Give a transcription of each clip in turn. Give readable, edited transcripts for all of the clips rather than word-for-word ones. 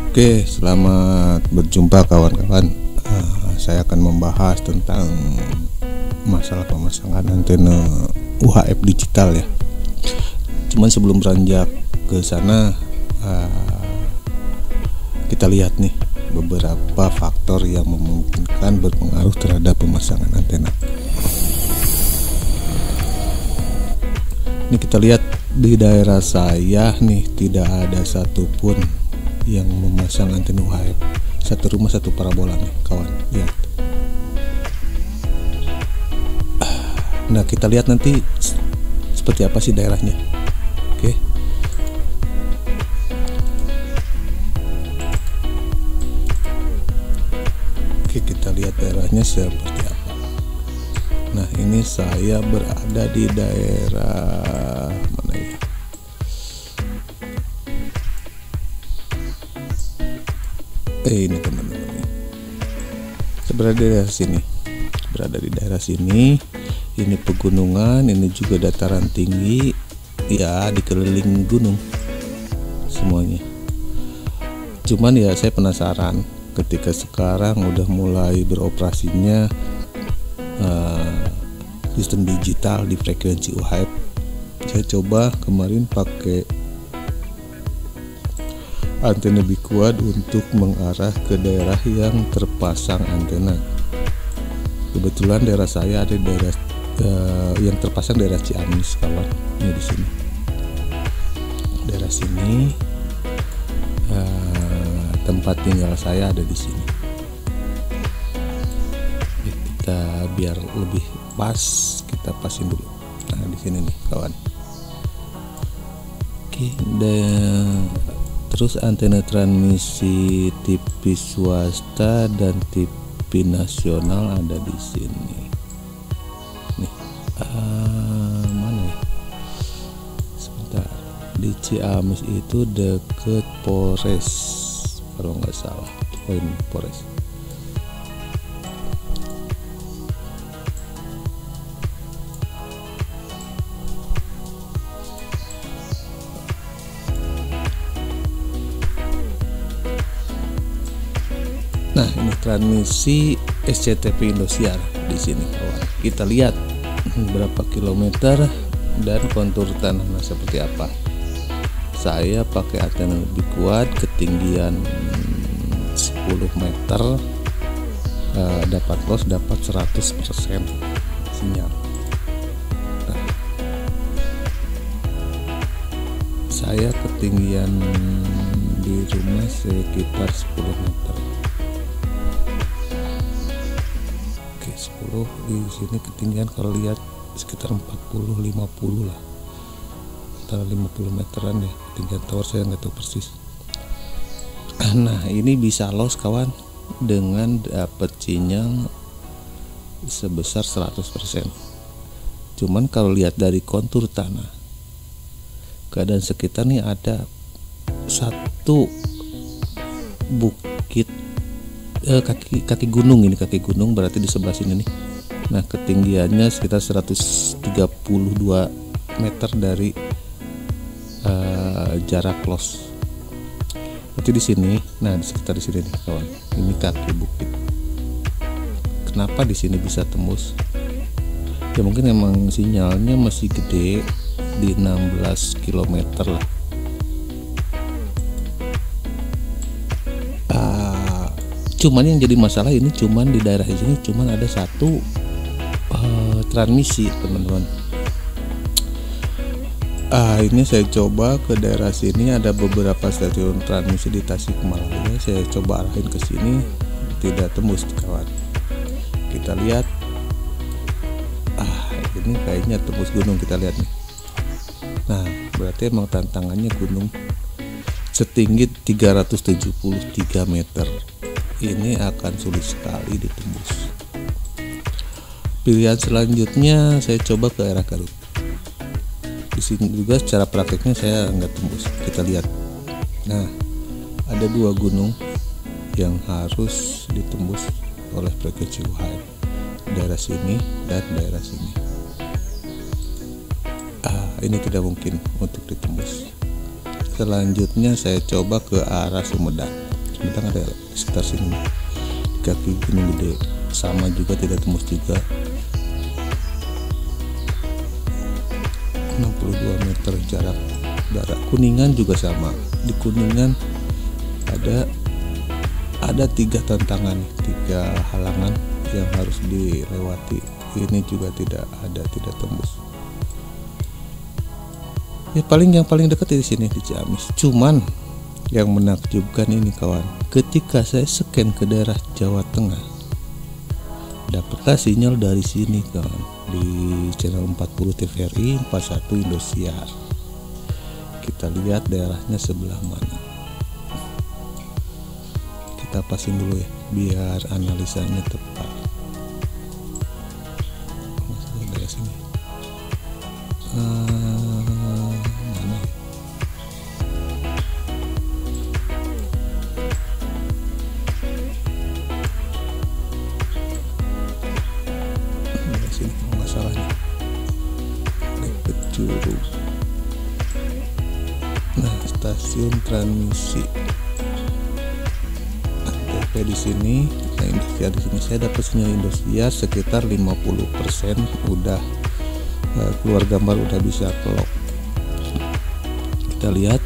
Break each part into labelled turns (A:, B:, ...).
A: Oke, selamat berjumpa kawan-kawan. Saya akan membahas tentang masalah pemasangan antena UHF digital ya. Cuman sebelum beranjak ke sana, kita lihat nih beberapa faktor yang memungkinkan berpengaruh terhadap pemasangan antena. Ini kita lihat di daerah saya nih, tidak ada satupun yang memasang antena UHF. Satu rumah satu parabola nih kawan, lihat. Nah, kita lihat nanti seperti apa sih daerahnya. Oke. Oke, kita lihat daerahnya seperti apa. Nah, ini saya berada di daerah mana ya? Ini teman-teman, saya berada di daerah sini. Ini pegunungan, ini juga dataran tinggi, ya dikelilingi gunung semuanya. Cuman ya saya penasaran ketika sekarang udah mulai beroperasinya sistem digital di frekuensi UHF. Saya coba kemarin pakai antena bikuad untuk mengarah ke daerah yang terpasang antena. Kebetulan daerah saya ada daerah yang terpasang daerah Ciamis kawan. Ini di sini. Daerah sini tempat tinggal saya ada di sini. Kita biar lebih pas, kita pasin dulu. Nah, di sini nih kawan. Oke, terus antena transmisi TV swasta dan TV nasional ada di sini. Nih, mana ya? Sebentar. Di Ciamis itu deket Polres, kalau nggak salah. Poin Polres. Nah, ini transmisi SCTV Indosiar di sini kawan. Kita lihat berapa kilometer dan kontur tanahnya seperti apa. Saya pakai antena lebih kuat, ketinggian 10 meter, dapat los, dapat 100% sinyal. Nah, saya ketinggian di rumah sekitar 10 meter. 10 di sini ketinggian kalau lihat sekitar 40-50 lah, antara 50 meteran ya ketinggian tower, saya nggak tahu persis. Nah, ini bisa los kawan dengan dapat sinyal sebesar 100%. Cuman kalau lihat dari kontur tanah, keadaan sekitar nih ada satu bukit, kaki gunung. Ini kaki gunung berarti di sebelah sini nih. Nah, ketinggiannya sekitar 132 meter dari jarak los. Berarti di sini, nah di sekitar di sini nih kawan. Ini kaki bukit. Kenapa di sini bisa tembus? Ya mungkin emang sinyalnya masih gede di 16 km lah. Cuman yang jadi masalah ini cuman di daerah sini cuman ada satu transmisi teman-teman. Ini saya coba ke daerah sini, ada beberapa stasiun transmisi di Tasikmalaya. Saya coba arahin ke sini, tidak tembus kawan. Kita lihat. Ini kayaknya tembus gunung, kita lihat nih. Nah, berarti emang tantangannya gunung setinggi 373 meter. Ini akan sulit sekali ditembus. Pilihan selanjutnya saya coba ke daerah Garut. Di sini juga secara prakteknya saya nggak tembus. Kita lihat. Nah, ada dua gunung yang harus ditembus oleh frekuensi UHF. Daerah sini dan daerah sini. Ini tidak mungkin untuk ditembus. Selanjutnya saya coba ke arah Sumedang. Sumedang ada sekitar sini, di kaki Gunung Gede sama juga, tidak tembus juga 62 meter jarak darat. Kuningan juga sama, di Kuningan ada 3 tantangan, 3 halangan yang harus dilewati. Ini juga tidak tembus. Ya yang paling dekat di sini di Ciamis. Cuman yang menakjubkan ini kawan, ketika saya scan ke daerah Jawa Tengah, dapatlah sinyal dari sini kawan, di channel 40 TVRI 41 Indosiar. Kita lihat daerahnya sebelah mana. Kita pasin dulu ya biar analisanya tepat. Dari sini mana ya? Dari sini kalau nggak salah nih, dekat Curug. Nah, stasiun transmisi Antv di sini. Nah, Indosiar di sini saya dapat sinyal Indosiar sekitar 50% udah keluar gambar, udah bisa kelok. Kita lihat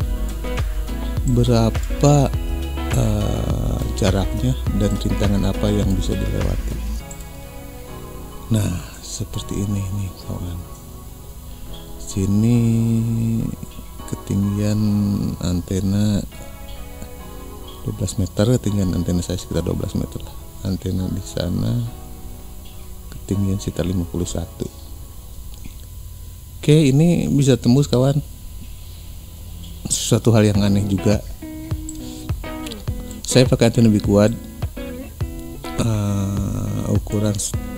A: berapa jaraknya dan rintangan apa yang bisa dilewati. Nah, seperti ini nih kawan. Sini ketinggian antena 12 meter, ketinggian antena saya sekitar 12 meter lah. Antena di sana ketinggian sekitar 51. Oke, ini bisa tembus kawan. Suatu hal yang aneh juga. Saya pakai antena Bikuad ukuran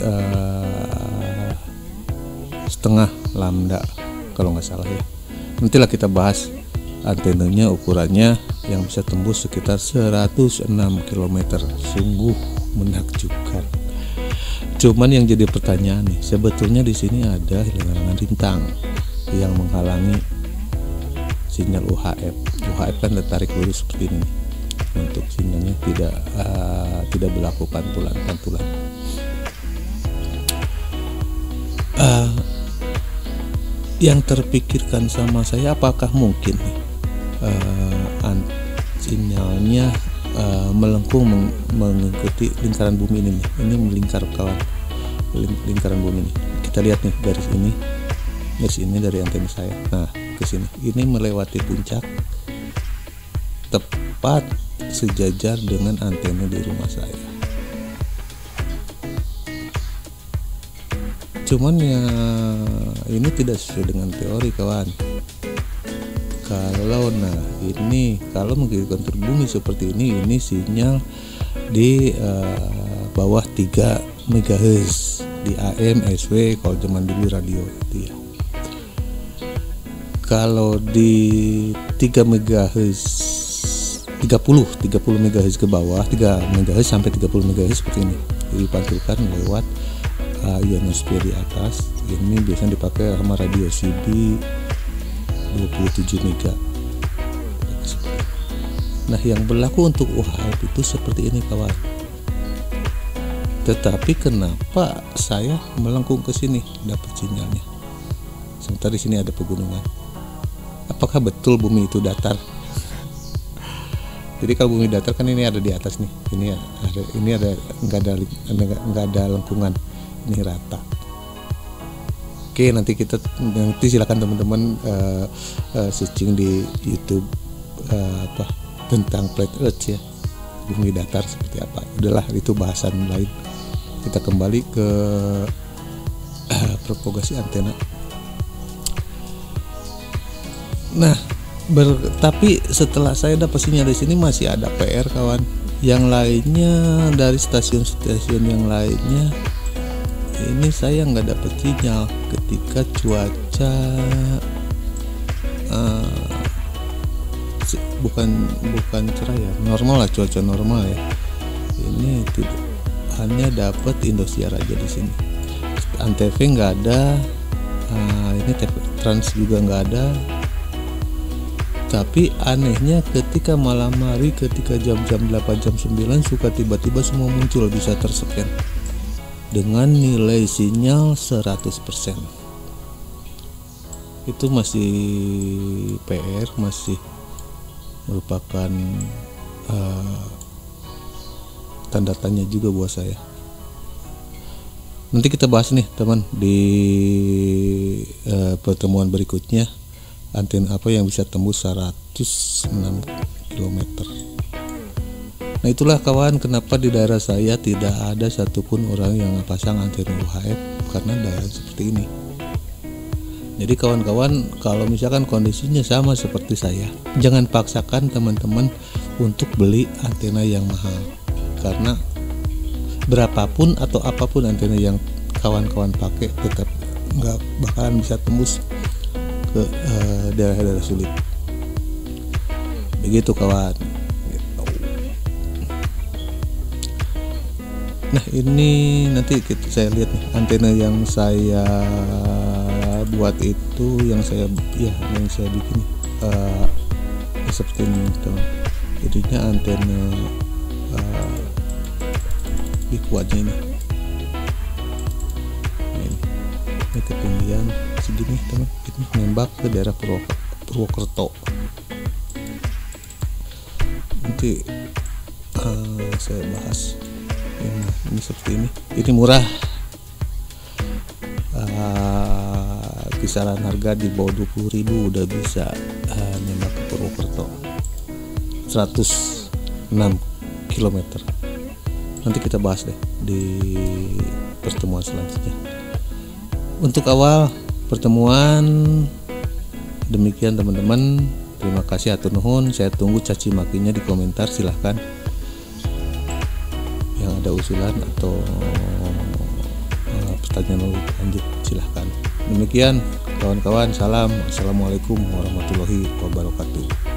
A: setengah lambda kalau nggak salah ya. Nantilah kita bahas antenanya, ukurannya yang bisa tembus sekitar 106 km. Sungguh menakjubkan. Cuman yang jadi pertanyaan nih, sebetulnya di sini ada hilangan rintang yang menghalangi sinyal UHF. UHF kan ditarik lurus seperti ini untuk sinyalnya tidak berlaku pantulan. Yang terpikirkan sama saya, apakah mungkin sinyalnya melengkung mengikuti lingkaran bumi ini nih. Ini melingkar kawan, lingkaran bumi ini. Kita lihat nih garis ini dari antena saya. Nah, ke sini ini melewati puncak tepat sejajar dengan antena di rumah saya. Cuman ya ini tidak sesuai dengan teori kawan. Kalau mengikuti kontur bumi seperti ini sinyal di bawah 3 MHz di AM, SW kalau zaman dulu radio itu ya. Kalau di 3 MHz 30 MHz ke bawah, 3 MHz sampai 30 MHz seperti ini dipantulkan lewat ionosfer di atas. Ini biasanya dipakai sama radio CB 27 MHz. Nah, yang berlaku untuk UHF itu seperti ini kawan. Tetapi kenapa saya melengkung ke sini dapat sinyalnya? Sementara di sini ada pegunungan. Apakah betul bumi itu datar? Jadi kalau bumi datar kan ini ada di atas nih. Ini ada nggak ada lengkungan. Ini rata. Oke, nanti silakan teman-teman searching di YouTube tentang flat earth ya, bumi datar seperti apa. Udahlah, itu bahasan lain. Kita kembali ke propagasi antena. Nah, tapi setelah saya dapat sinyal di sini masih ada PR kawan. Yang lainnya dari stasiun-stasiun yang lainnya ini saya nggak dapat sinyal ketika cuaca bukan cerah ya, normal lah, cuaca normal ya. Ini tidak, hanya dapat Indosiar aja di sini. Antv nggak ada, ini Trans juga nggak ada. Tapi anehnya ketika malam hari, ketika jam-jam 8 jam 9 suka tiba-tiba semua muncul, bisa terscan dengan nilai sinyal 100%. Itu masih PR, masih merupakan tanda tanya juga buat saya. Nanti kita bahas nih teman di pertemuan berikutnya, antena apa yang bisa tembus 106 km. Nah itulah kawan, kenapa di daerah saya tidak ada satupun orang yang pasang antena UHF, karena daerah seperti ini. Jadi kawan-kawan, kalau misalkan kondisinya sama seperti saya, jangan paksakan teman-teman untuk beli antena yang mahal, karena berapapun atau apapun antena yang kawan-kawan pakai tetap nggak bakalan bisa tembus ke daerah-daerah sulit. Begitu kawan. Nah ini nanti saya lihat nih antena yang saya buat itu, yang saya bikin seperti ini teman. Jadinya antena di kuatnya ini ketinggian segini teman, ini nembak ke daerah Purwokerto. Nanti saya bahas ini seperti ini murah, kisaran harga di bawah 20.000 udah bisa nembak ke Purwokerto 106 km. Nanti kita bahas deh di pertemuan selanjutnya. Untuk awal pertemuan demikian teman-teman. Terima kasih, hatur nuhun. Saya tunggu caci makinya di komentar, silahkan. Yang ada usulan atau pertanyaan lebih lanjut silahkan. Demikian kawan-kawan, salam. Assalamualaikum warahmatullahi wabarakatuh.